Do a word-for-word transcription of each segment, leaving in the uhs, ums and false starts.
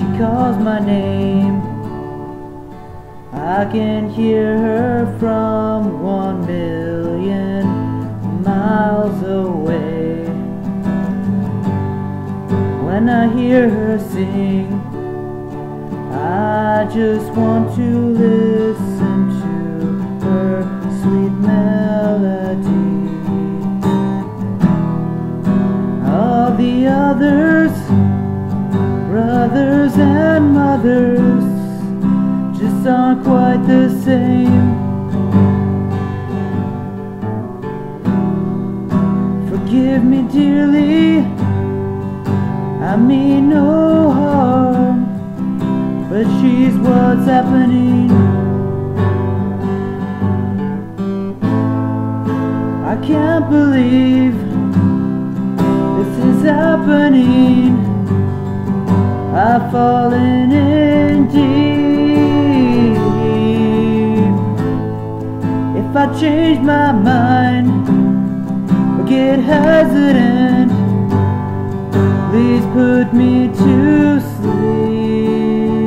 she calls my name. I can hear her from one million miles away. When I hear her sing, I just want to listen to her sweet melody. All the others, brothers and mothers, just aren't quite the same. Forgive me dearly, I mean no harm, but she's what's happening. I can't believe this is happening. I've fallen in deep. If I change my mind or get hesitant, please put me to sleep.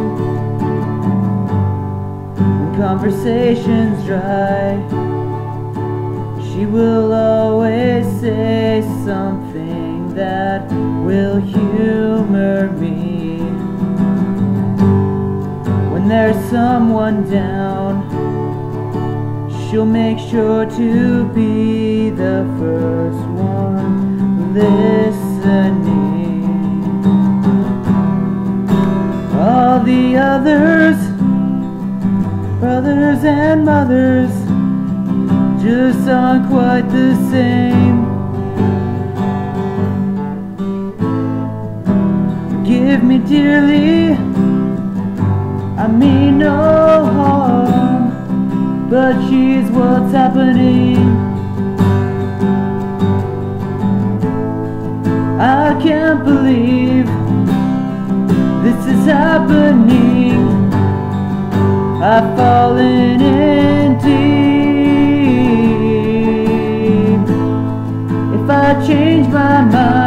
When conversation's dry, she will always say something that will humor me. When there's someone down, she'll make sure to be the first one listening. All the others, brothers and mothers, just aren't quite the same. Forgive me dearly, I mean no harm, but she's what's happening. I can't believe this is happening. I've fallen in deep. If I change my mind